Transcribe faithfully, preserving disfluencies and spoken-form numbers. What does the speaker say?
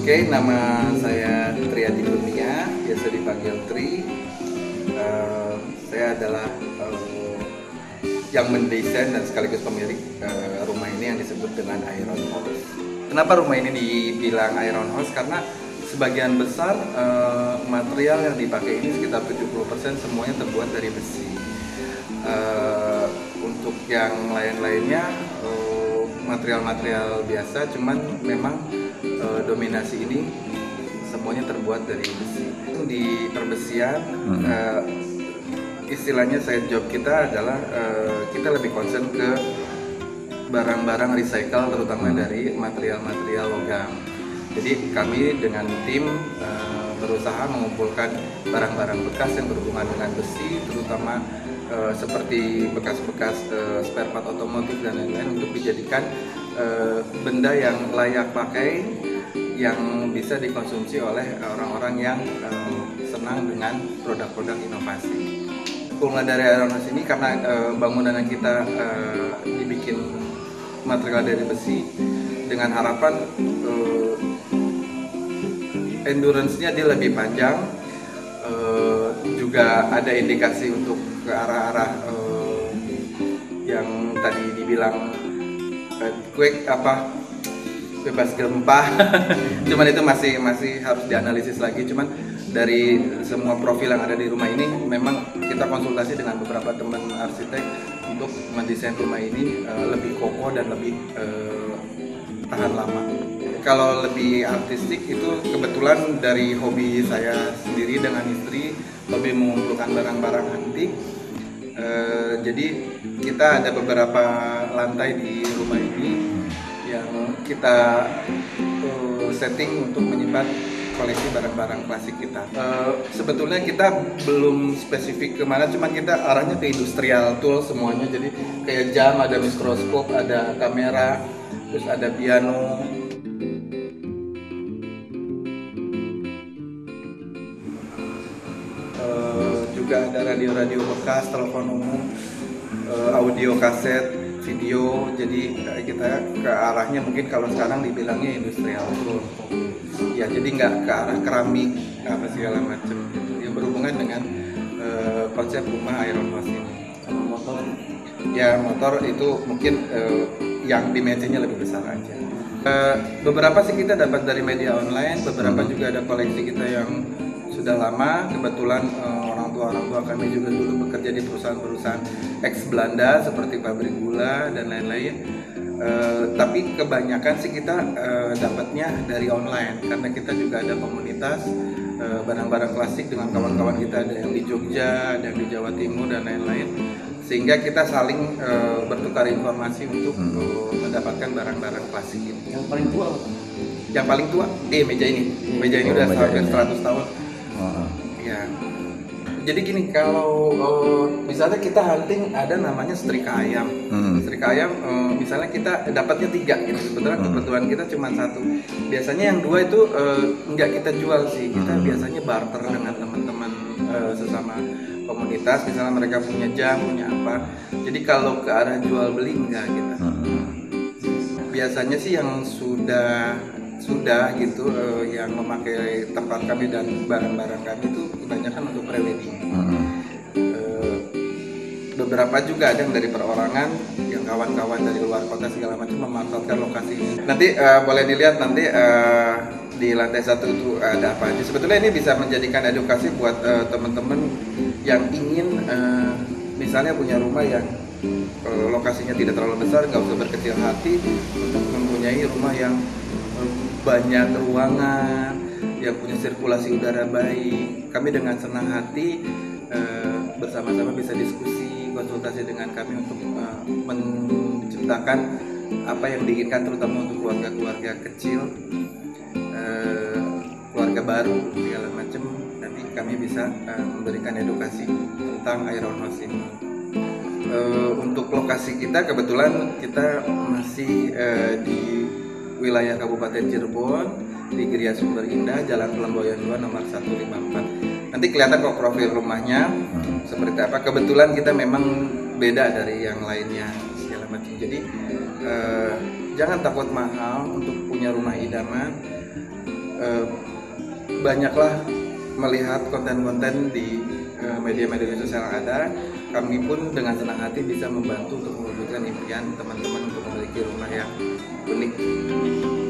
Oke, nama saya Triadi Kurnia, biasa dipanggil Tri. Uh, saya adalah uh, yang mendesain dan sekaligus pemilik uh, rumah ini yang disebut dengan Iron House. Kenapa rumah ini dibilang Iron House? Karena sebagian besar uh, material yang dipakai ini sekitar tujuh puluh persen semuanya terbuat dari besi. Uh, untuk yang lain-lainnya uh, material-material biasa, cuman memang uh, dominasi ini semuanya terbuat dari besi. Di perbesian hmm. uh, istilahnya side job kita adalah uh, kita lebih concern ke barang-barang recycle, terutama hmm. dari material-material logam. Jadi kami dengan tim uh, berusaha mengumpulkan barang-barang bekas yang berhubungan dengan besi, terutama uh, seperti bekas-bekas uh, spare part otomotif dan lain-lain, untuk dijadikan uh, benda yang layak pakai, yang bisa dikonsumsi oleh orang-orang yang uh, senang dengan produk-produk inovasi. Keunggulan dari Iron House ini karena uh, bangunan kita uh, dibikin material dari besi, dengan harapan uh, endurance-nya dia lebih panjang, uh, juga ada indikasi untuk ke arah-arah uh, yang tadi dibilang uh, quick apa bebas gempa. Cuman itu masih masih harus dianalisis lagi. Cuman dari semua profil yang ada di rumah ini, memang kita konsultasi dengan beberapa teman arsitek untuk mendesain rumah ini uh, lebih kokoh dan lebih uh, tahan lama. Kalau lebih artistik itu kebetulan dari hobi saya sendiri dengan istri, hobi mengumpulkan barang-barang antik. Uh, jadi kita ada beberapa lantai di rumah ini yang kita uh, setting untuk menyimpan koleksi barang-barang klasik kita. Uh, sebetulnya kita belum spesifik kemana, cuman kita arahnya ke industrial tool semuanya. Jadi kayak jam, ada mikroskop, ada kamera, terus ada piano. Uh, juga ada radio-radio bekas, telepon umum, uh, audio kaset, video. Jadi kita ke arahnya mungkin kalau sekarang dibilangnya industrial tool. Ya, jadi nggak ke arah keramik apa segala macam gitu, yang berhubungan dengan uh, konsep rumah Iron House ini. Sama motor? Ya, motor itu mungkin uh, yang dimensinya lebih besar aja. Uh, beberapa sih kita dapat dari media online, beberapa hmm. juga ada koleksi kita yang sudah lama. Kebetulan uh, orang tua orang tua kami juga dulu bekerja di perusahaan-perusahaan ex Belanda seperti pabrik gula dan lain-lain. Uh, tapi kebanyakan sih kita uh, dapatnya dari online, karena kita juga ada komunitas uh, barang-barang klasik dengan kawan-kawan kita, ada yang di Jogja, ada yang di Jawa Timur dan lain-lain, sehingga kita saling uh, bertukar informasi untuk hmm. uh, mendapatkan barang-barang klasik ini. Yang paling tua apa? Yang paling tua, eh meja ini, meja ini oh, udah hampir seratus tahun. Oh. Ya. Jadi gini, kalau uh, misalnya kita hunting ada namanya setrika ayam, hmm. setrika ayam, uh, misalnya kita dapatnya tiga, gitu. Kebetulan hmm. kebetulan kita cuma satu. Biasanya yang dua itu uh, nggak kita jual sih, kita hmm. biasanya barter dengan teman-teman uh, sesama komunitas. Misalnya mereka punya jam, punya apa. Jadi kalau ke arah jual beli enggak kita. Hmm. Biasanya sih yang sudah sudah gitu uh, yang memakai tempat kami dan barang-barang kami itu kebanyakan untuk pre-wedding. Mm-hmm. uh, beberapa juga ada yang dari perorangan, yang kawan-kawan dari luar kota segala macam memanfaatkan lokasi ini. Nanti uh, boleh dilihat nanti uh, di lantai satu itu ada apa aja. Sebetulnya ini bisa menjadikan edukasi buat uh, teman-teman yang ingin uh, misalnya punya rumah yang uh, lokasinya tidak terlalu besar, nggak usah berkecil hati untuk mempunyai rumah yang banyak ruangan, yang punya sirkulasi udara baik. Kami dengan senang hati uh, bersama-sama bisa diskusi, konsultasi dengan kami untuk uh, menciptakan apa yang diinginkan, terutama untuk keluarga-keluarga kecil, uh, keluarga baru segala macam. Nanti kami bisa uh, memberikan edukasi tentang Iron House ini. Uh, untuk lokasi kita kebetulan kita masih uh, di wilayah Kabupaten Cirebon, di Gria Sumber Indah, Jalan Pelemboyan dua nomor seratus lima puluh empat. Nanti kelihatan kok profil rumahnya hmm. seperti apa. Kebetulan kita memang beda dari yang lainnya segala macam. Jadi eh, jangan takut mahal untuk punya rumah idaman. uh, banyaklah melihat konten-konten di uh, media-media sosial yang ada. Kami pun dengan senang hati bisa membantu untuk mewujudkan impian teman-teman untuk memiliki rumah yang unik.